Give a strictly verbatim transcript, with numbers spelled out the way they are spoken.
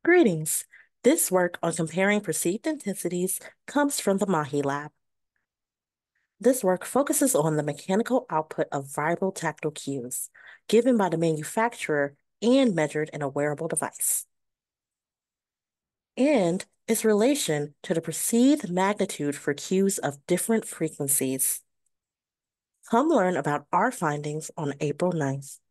Greetings. This work on comparing perceived intensities comes from the MAHI lab. This work focuses on the mechanical output of vibrotactile cues given by the manufacturer and measured in a wearable device, and its relation to the perceived magnitude for cues of different frequencies. Come learn about our findings on April ninth.